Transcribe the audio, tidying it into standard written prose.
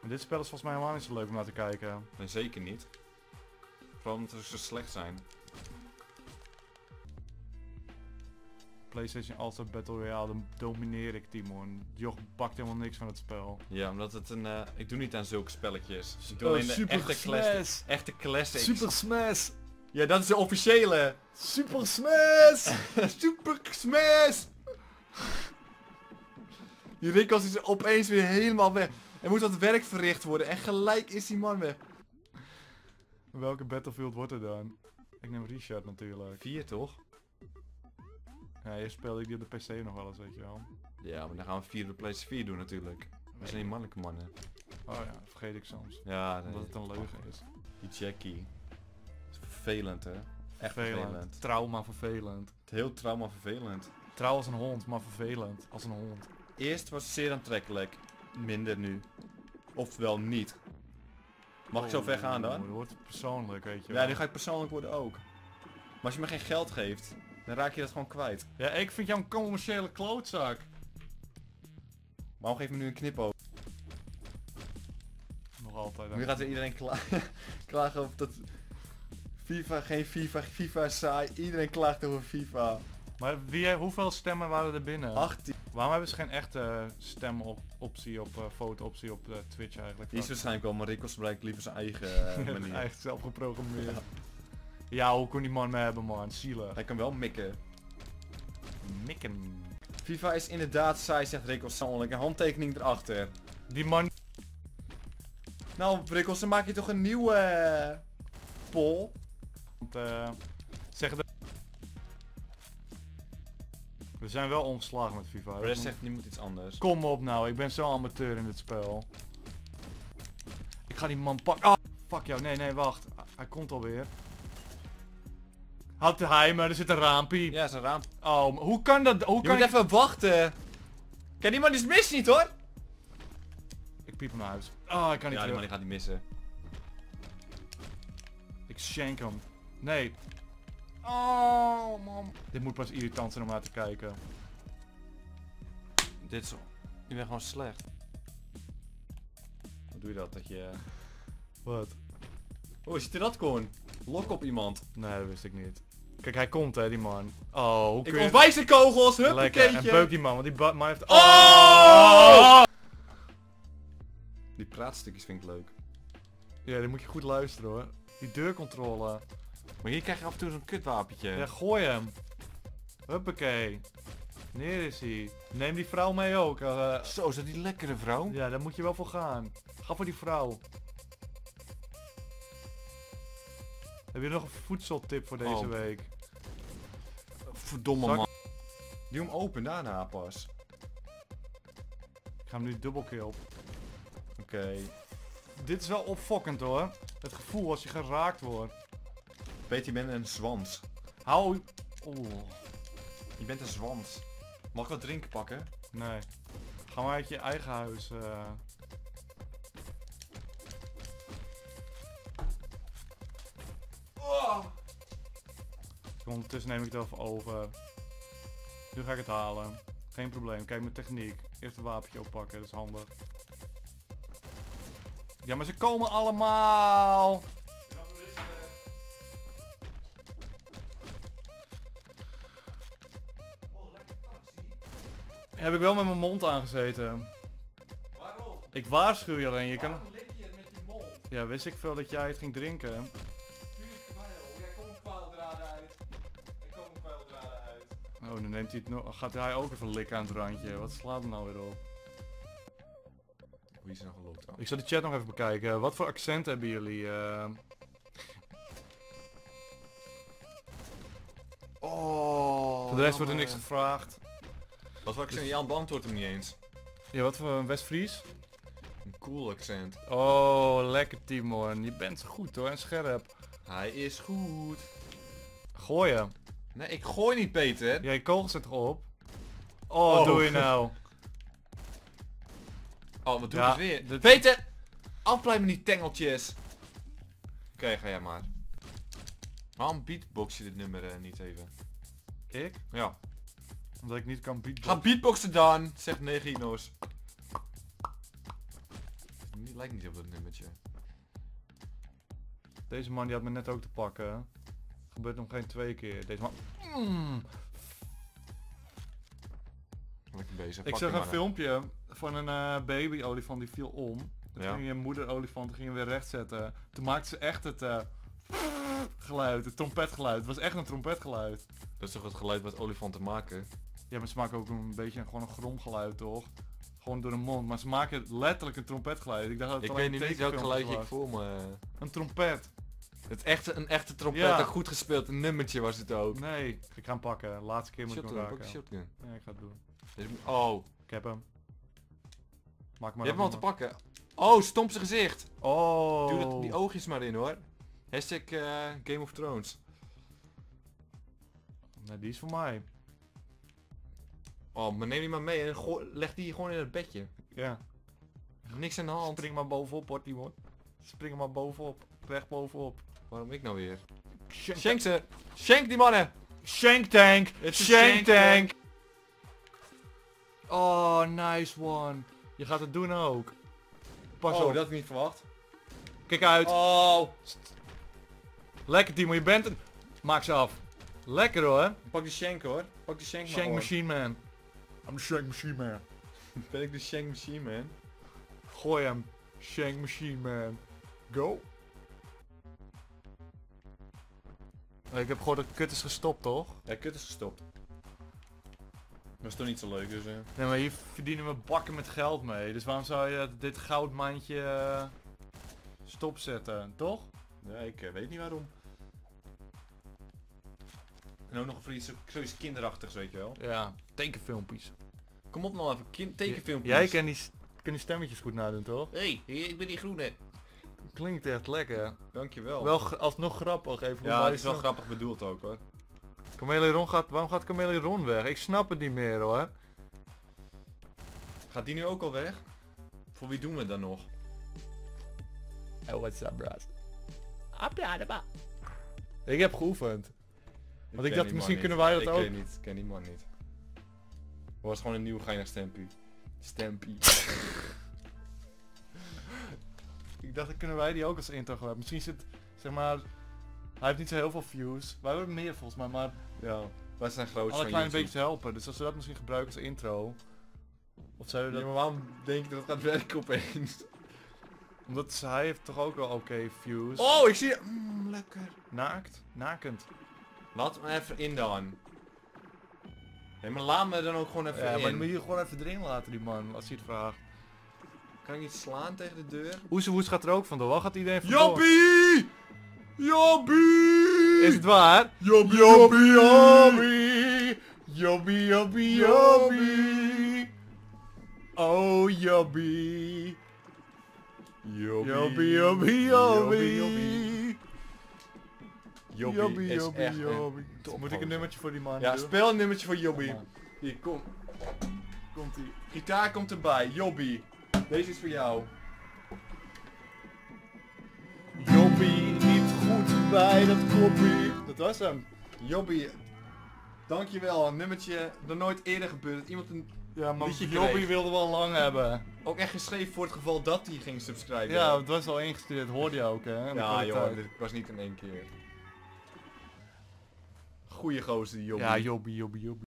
Maar dit spel is volgens mij helemaal niet zo leuk om naar te kijken. Nee, zeker niet. Vooral omdat ze zo slecht zijn. PlayStation All-Star Battle Royale, dan domineer ik Timon. Joch pakt helemaal niks van het spel. Ja, omdat het een... ik doe niet aan zulke spelletjes. Ik doe alleen de Super echte classics. Super Smash! Ja, dat is de officiële. Super Smash! Super Smash! Die Rickos is opeens weer helemaal weg. Er moet wat werk verricht worden en gelijk is die man weg. Welke Battlefield wordt er dan? Ik neem Richard natuurlijk. 4 toch? Ja, eerst speelde ik die op de PC nog wel eens, weet je wel. Ja, maar dan gaan we 4 op de PlayStation 4 doen natuurlijk. We zijn die mannelijke mannen. Oh ja, dat vergeet ik soms. Ja, nee. Omdat het een leugen is. Die Jackie. Dat is vervelend hè. Echt vervelend. Trauma vervelend. Heel trauma vervelend. Trouw als een hond, maar vervelend als een hond. Eerst was het zeer aantrekkelijk. Minder nu. Oftewel niet. Mag ik zo ver gaan dan? Het wordt persoonlijk, weet je Ja, wel. nu ga ik persoonlijk worden ook. Maar als je me geen geld geeft, dan raak je dat gewoon kwijt. Ja, ik vind jou een commerciële klootzak. Waarom geef je me nu een knipoog? Nog altijd. Nu gaat er iedereen klagen over dat FIFA, geen FIFA, FIFA is saai. Iedereen klaagt over FIFA. Maar hoeveel stemmen waren er binnen? 18. Waarom hebben ze geen echte stemoptie op foto-optie op Twitch eigenlijk? Die is waarschijnlijk wel, maar Rickos gebruikt liever zijn eigen manier. Echt zelf geprogrammeerd. Ja, hoe kon die man me hebben, man? Zielig. Hij kan wel mikken. Mikken. FIFA is inderdaad saai, zegt Rickos persoonlijk. Een handtekening erachter. Die man... Nou Rickos, dan maak je toch een nieuwe poll? Zeggen de... We zijn wel omgeslagen met FIFA. De rest zegt niet moet iets anders. Kom op nou, ik ben zo amateur in dit spel. Ik ga die man pakken. Ah, fuck jou, nee, wacht. Hij komt alweer. Had hij, maar er zit een raampie. Ja, zijn raam. Oh, maar hoe kan dat? Hoe Je kan moet ik... even wachten. Kan die man eens missen niet hoor? Ik piep hem uit. Ah, ik kan niet Ja, die man terug. die gaat niet missen. Ik shank hem. Nee. Oh, man. Dit moet pas irritant zijn om naar te kijken. Dit is... Je bent gewoon slecht. Hoe doe je dat? Dat je... Wat? Oh, ziet er dat kon? Lok op iemand. Nee, dat wist ik niet. Kijk, hij komt hè, die man. Oh, hoe Ik kun je... ontwijs de kogels, Lekker. En huppakeetje. peuk die man, want die man heeft... Oh! Die praatstukjes vind ik leuk. Ja, die moet je goed luisteren hoor. Die deurcontrole. Maar hier krijg je af en toe zo'n kutwapentje. Ja, gooi hem. Huppakee. Neer is hij. Neem die vrouw mee ook. Zo, is dat die lekkere vrouw? Ja, daar moet je wel voor gaan. Ga voor die vrouw. Heb je nog een voedseltip voor deze week? Verdomme Zal ik- man. Doe hem open daarna pas. Ik ga hem nu dubbelkill op. Oké. Dit is wel opfokkend hoor. Het gevoel als je geraakt wordt. Peter, je bent een zwans. Hou... Oeh. Je bent een zwans. Mag ik wat drinken pakken? Nee. Ga maar uit je eigen huis. Ondertussen neem ik het even over. Nu ga ik het halen. Geen probleem. Kijk mijn techniek. Eerst een wapentje oppakken. Dat is handig. Ja, maar ze komen allemaal. Heb ik wel met mijn mond aangezeten. Waarom? Ik waarschuw je alleen. Je kan... Waarom lik je het met je mond? Ja, wist ik veel dat jij het ging drinken. Tuurlijk, jij komt pijldraden uit. Ik kom pijldraden uit. Oh, dan neemt hij het nog. Gaat hij ook even likken aan het randje. Wat slaat er nou weer op? Wie is er nou gelokt dan? Ik zal de chat nog even bekijken. Wat voor accent hebben jullie? Oh. Voor de rest wordt er niks gevraagd. Wat voor accent? Jan beantwoordt hem niet eens. Ja, wat voor een West-Fries? Een cool accent. Oh, lekker Timon. Je bent goed hoor en scherp. Hij is goed. Gooi hem. Nee, ik gooi niet Peter. Ja, je kogels zit toch op? Oh, doe je nou? Oh, wat doe Ja, ik weer? dit- Peter! Afblijven die tengeltjes. Oké, ga jij maar. Waarom beatbox je dit nummer niet even? Ik? Ja. Omdat ik niet kan beatboxen. Ga beatboxen dan, zegt Negino's. lijkt niet op dat nummertje. Deze man die had me net ook te pakken. Hè. Gebeurt nog geen 2 keer. Deze man... Lekker bezig. Ik Pak zag die een mannen. filmpje van een baby-olifant die viel om. Toen Ja. ging je moeder-olifant ging je weer rechtzetten. Toen maakte ze echt het geluid, het trompetgeluid. Het was echt een trompetgeluid. Dat is toch het geluid wat olifanten maken? Ja, maar ze maken ook een beetje gewoon een gromgeluid, toch? Gewoon door de mond. Maar ze maken letterlijk een trompetgeluid. Ik dacht dat het Ik alleen weet nu niet welk tekenfilmpjes geluidje ik was. voor me... Een trompet. Een echte trompet, Ja. ook goed gespeeld. Een nummertje was het ook. Nee, ik ga hem pakken. Laatste keer moet ik hem Shotgun, pak raken. die shotgun. Ja, ik ga het doen. Oh, Ik heb hem. Maak maar je hebt hem al af, te pakken. Oh, stomp zijn gezicht. Oh. Doe die oogjes maar in hoor. Hashtag Game of Thrones. Nee, die is voor mij. Oh, maar neem die maar mee en leg die gewoon in het bedje. Ja. Niks aan de hand. Spring maar bovenop, hoor, Timon. Spring maar bovenop. Recht bovenop. Waarom ik nou weer? Shank, Shank ze! Shank die mannen! Shank tank! Het is Shank Shank tank! Oh, nice one. Je gaat het doen ook. Pas op. dat had ik niet verwacht. Kijk uit. Oh! Lekker, Timo, je bent het. Maak ze af. Lekker hoor. Pak die Shank hoor. Pak die Shank Shank Machine Man. I'm the Shank Machine Man. Ben ik de Shank Machine Man? Gooi hem. Shank Machine Man. Go. Ik heb gehoord dat kut is gestopt, toch? Ja, kut is gestopt. Dat is toch niet zo leuk dus Nee, maar hier verdienen we bakken met geld mee. Dus waarom zou je dit goudmandje stopzetten, toch? Ja, ik weet niet waarom. En ook nog zoiets kinderachtigs, weet je wel. Ja, tekenfilmpjes. Kom op nou even, tekenfilmpjes. Jij kan die stemmetjes goed nadoen, toch? Hey, ik ben die groene. Klinkt echt lekker. Dankjewel. Wel alsnog grappig even. ja, het is wel grappig bedoeld ook hoor. Chameleon gaat, waarom gaat Chameleon weg? Ik snap het niet meer hoor. Gaat die nu ook al weg? Voor wie doen we het dan nog? Oh, what's up, bros? Ik heb geoefend. Want ik ken dacht, die misschien man kunnen niet. wij dat ook. Ik ken die man niet. Het was gewoon een nieuw geinig stempie. Stempie. Ik dacht, dan kunnen wij die ook als intro gebruiken. Misschien zit, zeg maar, hij heeft niet zo heel veel views. Wij hebben meer volgens mij, maar Ja, wij zijn groot alle van kleine YouTube. beetjes helpen. Dus als we dat misschien gebruiken als intro. Of zouden we Ja, dat... maar waarom denk je dat het gaat werken opeens? Omdat hij heeft toch ook wel oké views. Oh, ik zie... lekker. Naakt? Nakend. Laat me even in dan. Nee, maar laat me dan ook gewoon even Ja, maar dan in. moet je gewoon even erin laten die man, als hij het vraagt. Kan ik niet slaan tegen de deur? Oezewoes gaat er ook vandoor. Waar gaat iedereen vandoor? Joppie! Joppie! Is het waar? Joppie, Joppie, joppie! Joppie, joppie, joppie! Oh, joppie! Joppie, joppie, joppie! Joppie is echt een Moet ik een topgozer. nummertje voor die man Ja, doen? speel een nummertje voor Jobbie. Kom maar. Hier, kom. Komt ie. Gitaar komt erbij. Jobbie. Deze is voor jou. Joppie, niet goed bij dat koppie. Dat was hem. Jobbie. Dankjewel. Een nummertje dat nooit eerder gebeurd. Dat iemand een... Ja, maar Liedje Joppie kreeg. wilde wel lang hebben. Ook echt geschreven voor het geval dat hij ging subscriben. Ja, het was al ingestudeerd, hoorde je ook hè? in de Ja joh, kwaliteit. dit was niet in één keer. Goeie gozer die Jobbie. Ja, Jobbie, Jobbie, Jobbie.